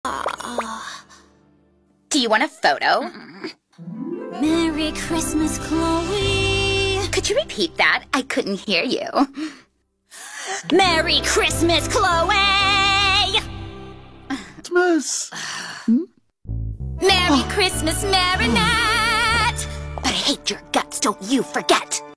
Do you want a photo? Merry Christmas, Chloe. Could you repeat that? I couldn't hear you. Merry Christmas, Chloe! Christmas. Merry Christmas, Marinette! But I hate your guts, don't you forget!